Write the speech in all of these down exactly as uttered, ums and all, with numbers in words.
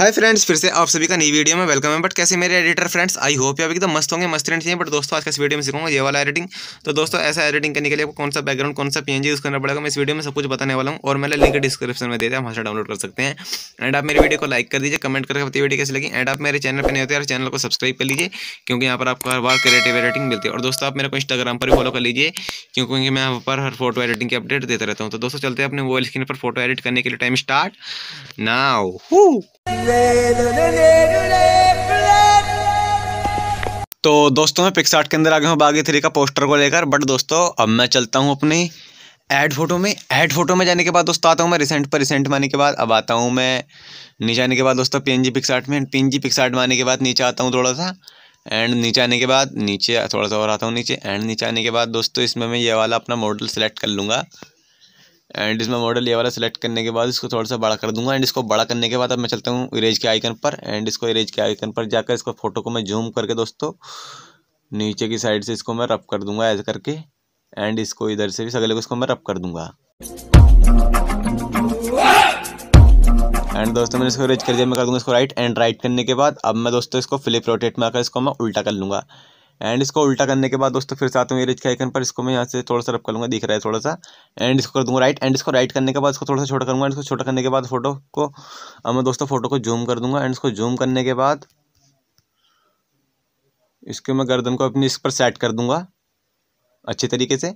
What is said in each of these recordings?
Hi friends, फिर से आप सभी का नई वीडियो में वेलकम है। बट कैसे मेरे एडिटर फ्रेंड्स, आई होप आप एकदम मस्त होंगे, मस्त रहने चाहिए। बट दोस्तों आज का इस वीडियो में सीखूंगा ये वाला एडिटिंग। तो दोस्तों ऐसा एडिटिंग करने के लिए आपको कौन सा बैकग्राउंड, कौन सा पीएनजी यूज़ करना पड़ेगा, मैं इस वीडियो में सब कुछ बताने वाला हूँ। और मैंने लिंक डिस्क्रिप्शन में दे दिया, वहाँ से डाउनलोड कर सकते हैं। एंड आप मेरी वीडियो को लाइक कर दीजिए, कमेंट करके बताइए वीडियो कैसी लगी। एंड आप मेरे चैनल पर नहीं होते यार, चैनल को सब्सक्राइब कर लीजिए, क्योंकि यहाँ पर आपको हर बार क्रिएटिव एडिटिंग मिलती है। और दोस्तों आप मेरे को इंस्टाग्राम पर भी फॉलो कर लीजिए, क्योंकि मैं यहाँ पर हर फोटो एडिटिंग की अपडेट देता रहता हूँ। तो दोस्तों चलते हैं अपने मोबाइल स्क्रीन पर फोटो एडिट करने के लिए। Time start now. तो दोस्तों मैं पिक्सआर्ट के अंदर आ गया हूँ बागी थ्री का पोस्टर को लेकर। बट दोस्तों अब मैं चलता हूँ अपनी ऐड फोटो में। ऐड फोटो में जाने के बाद दोस्तों आता हूँ मैं रिसेंट पर। रिसेंट में आने के बाद अब आता हूँ मैं नीचे आने के बाद दोस्तों पीएनजी पिक्सआर्ट में। पीएनजी पिक्सआर्ट में आने के बाद नीचे आता हूँ थोड़ा सा। एंड नीचे आने के बाद नीचे थोड़ा सा और आता हूँ नीचे। एंड नीचे आने के बाद दोस्तों इसमें मैं ये वाला अपना मॉडल सेलेक्ट कर लूँगा। एंड इसमें मॉडल ये वाला सेलेक्ट करने के बाद इसको थोड़ा सा बड़ा कर दूंगा। एंड इसको बड़ा करने के बाद अब मैं चलता हूँ इरेज के आइकन पर। एंड इसको इरेज के आइकन पर जाकर इसको फोटो को मैं जूम करके दोस्तों नीचे की साइड से इसको मैं रब कर दूंगा ऐसे करके। एंड इसको इधर से भी सगले को इसको मैं रब कर दूंगा। एंड दोस्तों मैंने इसको इरेज कर दिया। मैं कर दूंगा इसको राइट। एंड राइट करने के बाद अब मैं दोस्तों इसको फ्लिप रोटेट में आकर इसको मैं उल्टा कर लूँगा। एंड इसको उल्टा करने के बाद दोस्तों फिर से आता हूँ इरेज के आइकन पर। इसको मैं यहाँ से थोड़ा सा रब कर लूँगा, दिख रहा है थोड़ा सा। एंड इसको कर दूँगा राइट। एंड इसको राइट करने के बाद इसको थोड़ा सा छोटा करूँगा। इसको छोटा करने के बाद फोटो को अब मैं दोस्तों फोटो को जूम कर दूँगा। एंड इसको जूम करने के बाद इसके मैं गर्दन को अपनी इस पर सेट कर दूँगा अच्छी तरीके से।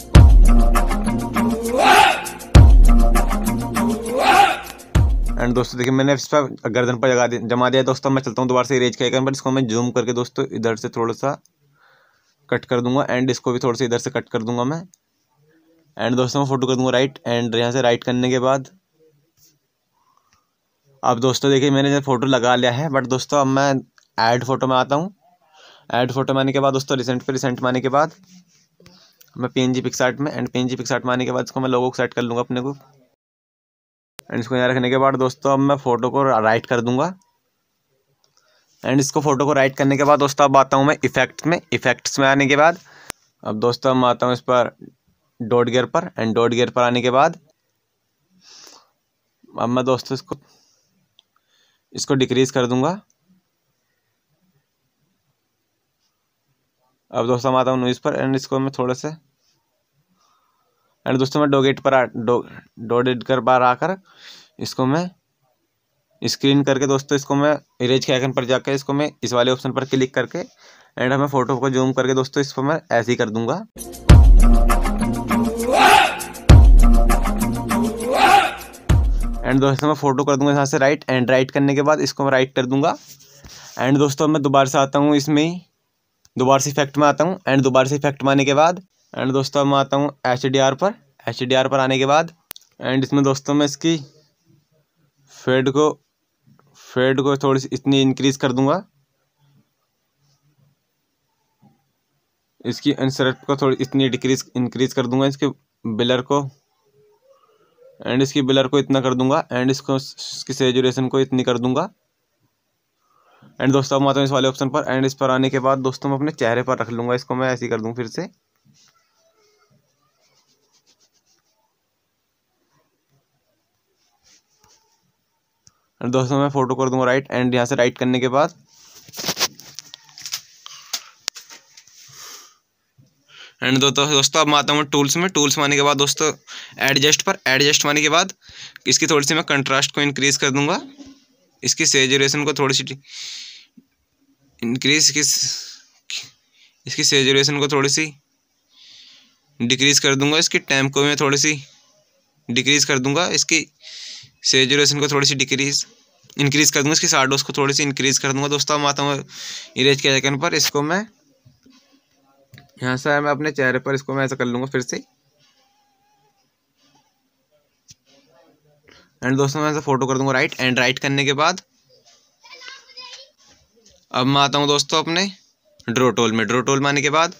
एंड दोस्तों देखिए मैंने इस पर गर्दन पर जगा दिया जमा दिया दोस्तों। मैं चलता हूँ दोबारा से इरेज के आइकन पर। इसको मैं जूम करके दोस्तों इधर से थोड़ा सा कट कर दूंगा। एंड इसको भी थोड़ा सा इधर से कट कर दूंगा मैं। एंड दोस्तों मैं फोटो कर दूंगा राइट। एंड यहाँ से राइट करने के बाद अब दोस्तों देखिए मैंने फोटो लगा लिया है। बट दोस्तों अब मैं ऐड फोटो में आता हूँ। ऐड फोटो में आने के बाद दोस्तों रिसेंट पे रिसेंट में आने के बाद मैं पीएनजी पिक्सआर्ट में। एंड पीएनजी पिक्सआर्ट में आने के बाद इसको मैं लोगो को सेट कर लूँगा अपने को। एंड इसको यहाँ रखने के बाद दोस्तों अब मैं फोटो को राइट कर दूंगा। एंड इसको फोटो को राइट करने के बाद दोस्तों अब आता हूँ मैं इफेक्ट्स में। इफेक्ट्स में आने के बाद अब दोस्तों मैं आता हूँ इस पर डॉट गियर पर। एंड डॉट गियर पर आने के बाद अब मैं दोस्तों इसको इसको डिक्रीज कर दूंगा। अब दोस्तों मैं आता हूँ नॉइज़ पर। एंड इसको मैं थोड़ा से एंड दोस्तों मैं डॉट गेट पर आ डो डॉट एडिटर पर आकर इसको मैं स्क्रीन करके दोस्तों इसको मैं इरेज के आइकन पर जाकर इसको मैं इस वाले ऑप्शन पर क्लिक करके एंड हमें फोटो को जूम करके दोस्तों इसको मैं ऐसे ही कर दूंगा। एंड दोस्तों मैं फोटो कर दूंगा यहाँ से राइट। एंड राइट करने के बाद इसको मैं राइट कर दूंगा। एंड दोस्तों मैं दोबारा से आता हूँ इसमें ही दोबारा से इफेक्ट में आता हूँ। एंड दोबारा से इफेक्ट में आने के बाद एंड दोस्तों मैं आता हूँ एच डी आर पर। एच डी आर पर आने के बाद एंड इसमें दोस्तों मैं इसकी फेड को फेड को थोड़ी सी इतनी इंक्रीज कर दूंगा। इसकी इंसर्ट को थोड़ी इतनी डिक्रीज इंक्रीज कर दूंगा। इसके बिलर को एंड इसकी बिलर को इतना कर दूंगा। एंड इसको इसकी सैचुरेशन को इतनी कर दूंगा। एंड दोस्तों मैं आता हूँ इस वाले ऑप्शन पर। एंड इस पर आने के बाद दोस्तों मैं अपने चेहरे पर रख लूँगा। इसको मैं ऐसे ही कर दूँ फिर से। एंड दोस्तों मैं फोटो कर दूँगा राइट। एंड यहाँ से राइट करने के बाद एंड दोस्तों दोस्तों अब मैं आता हूँ टूल्स में। टूल्स में आने के बाद दोस्तों एडजस्ट पर। एडजस्ट में आने के बाद इसकी थोड़ी सी मैं कंट्रास्ट को इंक्रीज़ कर दूँगा। इसकी सैचुरेशन को थोड़ी सी इंक्रीज किस इसकी सैचुरेशन को थोड़ी सी डिक्रीज़ कर दूंगा। इसकी टाइम को मैं थोड़ी सी डिक्रीज़ कर दूंगा। इसकी सैचुरेशन को थोड़ी सी डिक्रीज इंक्रीज़ कर दूंगा। इसकी शाडोज को थोड़ी सी इंक्रीज़ कर दूंगा। दोस्तों मैं आता हूँ इरेज के आइकन पर। इसको मैं यहाँ से मैं अपने चेहरे पर इसको मैं ऐसा कर लूँगा फिर से। एंड दोस्तों मैं ऐसा फोटो कर दूंगा राइट। एंड राइट करने के बाद अब मैं आता हूँ दोस्तों अपने ड्रॉ टूल में। ड्रॉ टूल में आने के बाद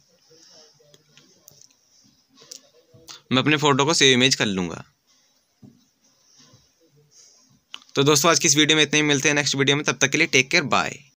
मैं अपने फोटो को सेव इमेज कर लूँगा। तो दोस्तों आज की इस वीडियो में इतने ही, मिलते हैं नेक्स्ट वीडियो में। तब तक के लिए टेक केयर, बाय।